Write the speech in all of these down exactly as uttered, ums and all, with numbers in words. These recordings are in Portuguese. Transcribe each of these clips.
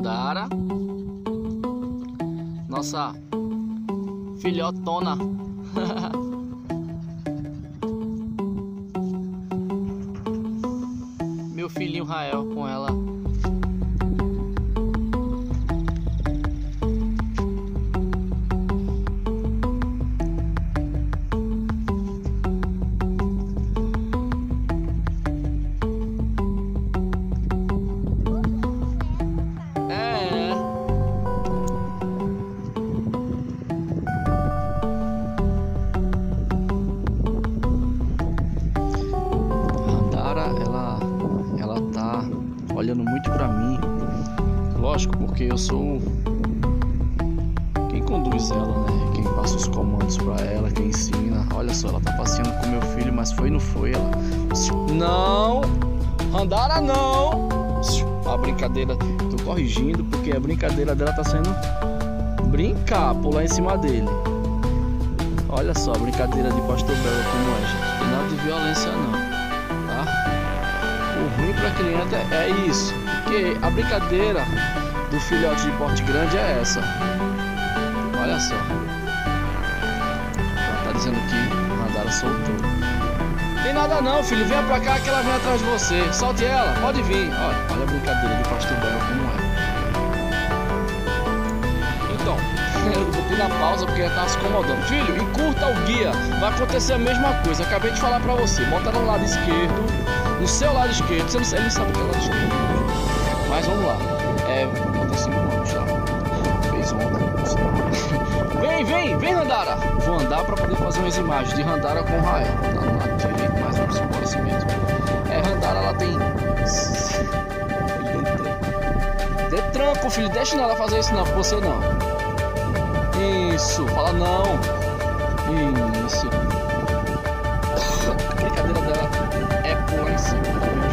Randara, nossa filhotona. Meu filhinho Rael com ela. Olhando muito pra mim, lógico, porque eu sou quem conduz ela, né? Quem passa os comandos pra ela, quem ensina. Olha só, ela tá passeando com meu filho, mas foi não foi ela. Não, Randara não. A brincadeira, tô corrigindo porque a brincadeira dela tá sendo brincar, pular em cima dele. Olha só a brincadeira de pastor Belo como é, gente. Não tem nada de violência não, tá? O ruim para criança é isso, porque a brincadeira do filhote de porte grande é essa. Olha só, ela tá dizendo que a Randara soltou. Tem nada não, filho, venha pra cá que ela vem atrás de você. Solte ela, pode vir. Olha, olha a brincadeira do pastor Belo como é. Então, eu botei na pausa porque ela tá se incomodando. Filho, encurta o guia, vai acontecer a mesma coisa. Acabei de falar pra você, bota no lado esquerdo. No seu lado esquerdo, você não, ele não sabe o que é lado esquerdo. Mas vamos lá. É. Bota cinco anos lá. Fez ontem. Vem, vem, vem, Randara. Vou andar pra poder fazer umas imagens de Randara com Rael. Tá no lado direito, mas vamos embora assim mesmo. É, Randara, ela tem. Dê tranco, filho. Deixa ela fazer isso não, você não. Isso, fala não. Isso. A brincadeira dela é pular em cima.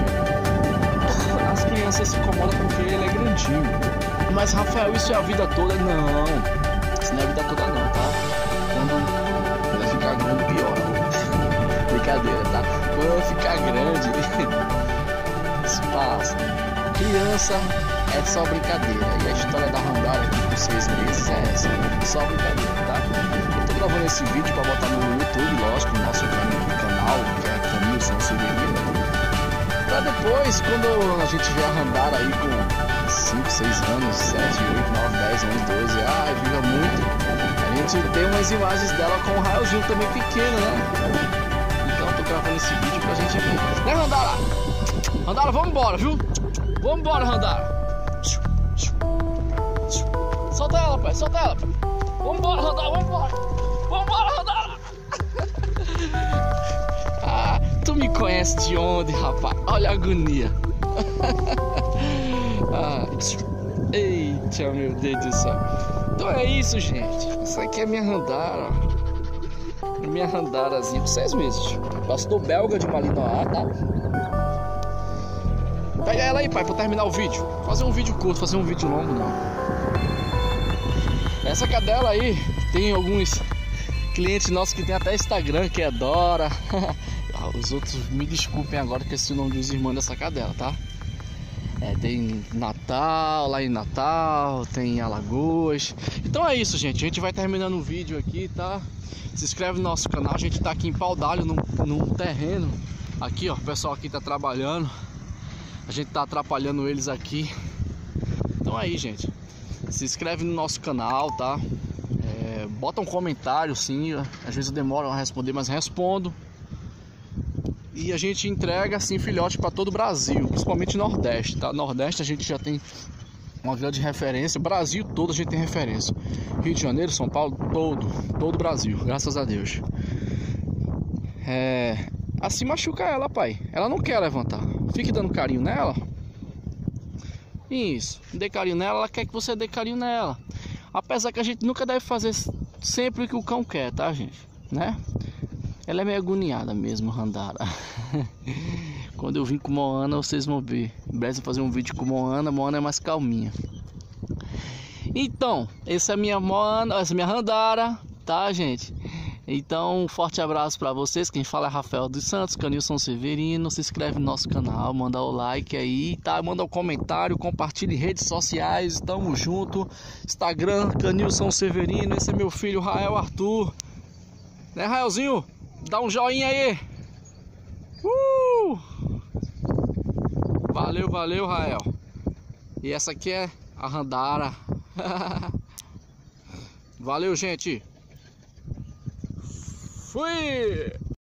As crianças se incomodam porque ele é grandinho. Mas Rafael, isso é a vida toda? Não. Isso não é a vida toda não, tá? Quando ela ficar grande, piora. Brincadeira, tá? Quando ela ficar grande, isso passa. Criança é só brincadeira. E a história da Randara aqui com seis meses é essa. Só brincadeira, tá? Eu tô gravando esse vídeo pra botar no YouTube, lógico, no nosso canal, que é Caminho São Severino. Pra depois, quando a gente vê a Randara aí com cinco, seis anos, sete, oito, nove, dez, onze, doze, ah, viva muito, a gente tem umas imagens dela com o Raelzinho também pequeno, né? Então eu tô gravando esse vídeo pra gente ver. Né, Randara? Randara, vamos embora, viu? Vamos embora, Randara. Solta ela, pai, solta ela, pai. Vamos embora, Randara, vamos embora. Vamos embora, Randara. Ah, tu me conhece de onde, rapaz? Olha a agonia. Ah, eita, meu Deus do céu. Então é isso, gente. Isso aqui é minha Randara. Minha Randarazinha com seis meses. Pastor belga de Malinois, tá? Pega ela aí, pai, pra terminar o vídeo. Fazer um vídeo curto, fazer um vídeo longo, não. Essa cadela aí, tem alguns clientes nossos que tem até Instagram, que é Dora. Os outros me desculpem agora que esse é o nome dos irmãos dessa cadela, tá? É, tem Natal, lá em Natal, tem Alagoas. Então é isso, gente. A gente vai terminando o vídeo aqui, tá? Se inscreve no nosso canal. A gente tá aqui em Pau d'Alho, num, num terreno. Aqui, ó, o pessoal aqui tá trabalhando. A gente tá atrapalhando eles aqui. Então é aí, gente. Se inscreve no nosso canal, tá? É, bota um comentário, sim. Às vezes eu demoro a responder, mas respondo. E a gente entrega assim filhote para todo o Brasil, principalmente Nordeste, tá? Nordeste a gente já tem uma grande referência. Brasil todo a gente tem referência. Rio de Janeiro, São Paulo, todo, todo o Brasil, graças a Deus. É, assim machuca ela, pai. Ela não quer levantar. Fique dando carinho nela. Isso, dê carinho nela, ela quer que você dê carinho nela. Apesar que a gente nunca deve fazer sempre o que o cão quer, tá, gente? Né? Ela é meio agoniada mesmo, Randara. Quando eu vim com Moana, vocês vão ver. Em breve eu vou fazer um vídeo com Moana. Moana é mais calminha. Então, essa é a minha Moana, essa é a minha Randara, tá, gente? Então, um forte abraço para vocês. Quem fala é Rafael dos Santos, Canilson Severino. Se inscreve no nosso canal, manda o like aí, tá? Manda o comentário, compartilhe em redes sociais. Tamo junto. Instagram, Canilson Severino. Esse é meu filho, Rael Arthur. Né, Raelzinho? Dá um joinha aí. Uh! Valeu, valeu, Rael. E essa aqui é a Randara. Valeu, gente. Fui!